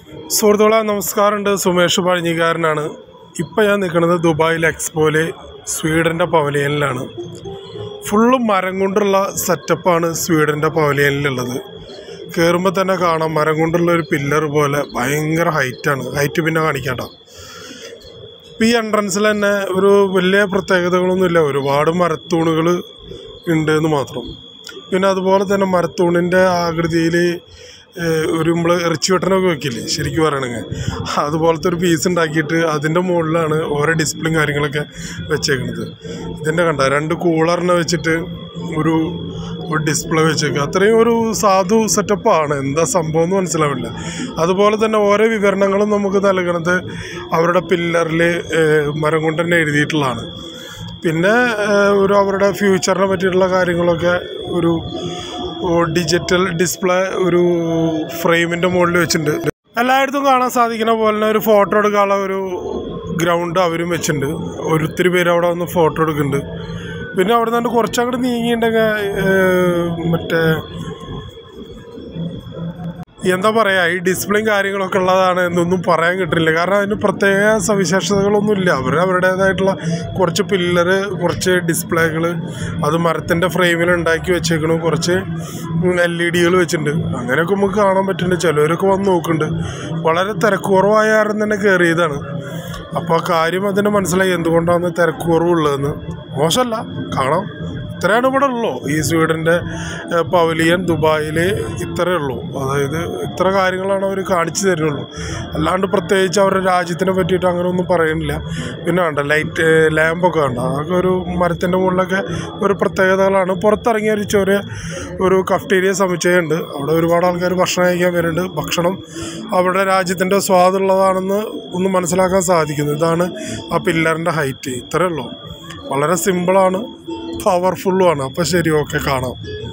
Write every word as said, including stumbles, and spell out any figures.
സുഹൃത്തുക്കളെ നമസ്കാരമുണ്ട്. സുമേഷ് പഴഞ്ഞിക്കാരനാണ്. ഇപ്പം ഞാൻ നിൽക്കുന്നത് ദുബായിൽ എക്സ്പോയിൽ സ്വീഡൻ്റെ പവലിയനിലാണ്. ഫുള്ളും മരം കൊണ്ടുള്ള സെറ്റപ്പാണ് സ്വീഡൻ്റെ പവലിയനിലുള്ളത്. കയറുമ്പോൾ തന്നെ കാണാം മരം കൊണ്ടുള്ള ഒരു പില്ലർ പോലെ ഭയങ്കര ഹൈറ്റാണ്. ഹൈറ്റ് പിന്നെ കാണിക്കാട്ടോ. ഇപ്പം ഈ എൻട്രൻസിൽ തന്നെ ഒരു വലിയ പ്രത്യേകതകളൊന്നുമില്ല, ഒരുപാട് മരത്തൂണുകൾ ഉണ്ട് എന്ന് മാത്രം. പിന്നെ അതുപോലെ തന്നെ മരത്തൂണിൻ്റെ ആകൃതിയിൽ ഒരു നമ്മൾ ഇറച്ചി വെട്ടനൊക്കെ വെക്കില്ലേ ശരിക്കും പറയണെങ്കിൽ, അതുപോലത്തെ ഒരു പീസ് ഉണ്ടാക്കിയിട്ട് അതിൻ്റെ മുകളിലാണ് ഓരോ ഡിസ്പ്ലേയും കാര്യങ്ങളൊക്കെ വെച്ചേക്കുന്നത്. ഇതിൻ്റെ കണ്ട രണ്ട് കൂളറിനെ വെച്ചിട്ട് ഒരു ഒരു ഡിസ്പ്ലേ വെച്ചേക്കുക. അത്രയും ഒരു സാധു സെറ്റപ്പാണ്. എന്താ സംഭവം എന്ന് മനസ്സിലാവില്ല. അതുപോലെ തന്നെ ഓരോ വിവരണങ്ങളും നമുക്ക് നൽകുന്നത് അവരുടെ പില്ലറിൽ മരം കൊണ്ട് തന്നെ എഴുതിയിട്ടുള്ളതാണ്. പിന്നെ ഒരു അവരുടെ ഫ്യൂച്ചറിനെ പറ്റിയിട്ടുള്ള കാര്യങ്ങളൊക്കെ ഒരു ഡിജിറ്റൽ ഡിസ്പ്ലേ ഒരു ഫ്രെയിമിൻ്റെ മുകളിൽ വെച്ചിട്ടുണ്ട്. എല്ലായിടത്തും കാണാൻ സാധിക്കുന്ന പോലെ തന്നെ ഒരു ഫോട്ടോ എടുക്കാനുള്ള ഒരു ഗ്രൗണ്ട് അവരും വെച്ചിട്ടുണ്ട്. ഒത്തിരി പേര് അവിടെ വന്ന് ഫോട്ടോ എടുക്കുന്നുണ്ട്. പിന്നെ അവിടെ നിന്ന് കുറച്ചങ്ങോട്ട് നീങ്ങിയിട്ടുണ്ടെങ്കിൽ മറ്റേ എന്താ പറയുക, ഈ ഡിസ്പ്ലേയും കാര്യങ്ങളൊക്കെ ഉള്ളതാണ് എന്നൊന്നും പറയാൻ കിട്ടില്ല. കാരണം അതിന് പ്രത്യേക സവിശേഷതകളൊന്നുമില്ല. അവർ അവരുടേതായിട്ടുള്ള കുറച്ച് പില്ലറ്, കുറച്ച് ഡിസ്പ്ലേകൾ, അത് മരത്തിൻ്റെ ഫ്രെയിമിൽ ഉണ്ടാക്കി വെച്ചേക്കണം. കുറച്ച് എൽ ഇ ഡികൾ വെച്ചിട്ടുണ്ട്. അങ്ങനെയൊക്കെ നമുക്ക് കാണാൻ പറ്റുന്നുണ്ട്. ചിലവരൊക്കെ വന്ന് നോക്കുന്നുണ്ട്. വളരെ തിരക്ക് കുറവായ കാരണം തന്നെ കയറിയതാണ്. അപ്പോൾ കാര്യം അതിന് മനസ്സിലായി എന്തുകൊണ്ടാണ് തിരക്ക് കുറവുള്ളതെന്ന്. മോശമല്ല, കാണാം. ഇത്രയാണ് ഇവിടെ ഉള്ളൂ. ഈ സ്വീഡൻ്റെ പവലിയൻ ദുബായിൽ ഇത്രയേ ഉള്ളൂ. അതായത് ഇത്ര കാര്യങ്ങളാണ് അവർ കാണിച്ചു തരുന്നുള്ളൂ. അല്ലാണ്ട് പ്രത്യേകിച്ച് അവരുടെ രാജ്യത്തിനെ പറ്റിയിട്ട് അങ്ങനെ ഒന്നും പറയുന്നില്ല. പിന്നെ വേണ്ട ലൈറ്റ് ലാമ്പൊക്കെ വേണ്ട, അതൊക്കെ ഒരു മരത്തിൻ്റെ മുകളിലൊക്കെ ഒരു പ്രത്യേകതകളാണ്. പുറത്തിറങ്ങിയ ഒരു ചെറിയ ഒരു കഫ്റ്റീരിയ സമുച്ചയമുണ്ട്. അവിടെ ഒരുപാട് ആൾക്കാർ ഭക്ഷണം കഴിക്കാൻ വരുന്നുണ്ട്. ഭക്ഷണം അവരുടെ രാജ്യത്തിൻ്റെ സ്വാദുള്ളതാണെന്ന് ഒന്ന് മനസ്സിലാക്കാൻ സാധിക്കുന്നു. ഇതാണ് ആ പില്ലറിൻ്റെ ഹൈറ്റ്. ഇത്രയേ ഉള്ളൂ. വളരെ സിമ്പിളാണ്, പവർഫുള്ളുമാണ്. അപ്പോൾ ശരി, ഓക്കെ, കാണാം.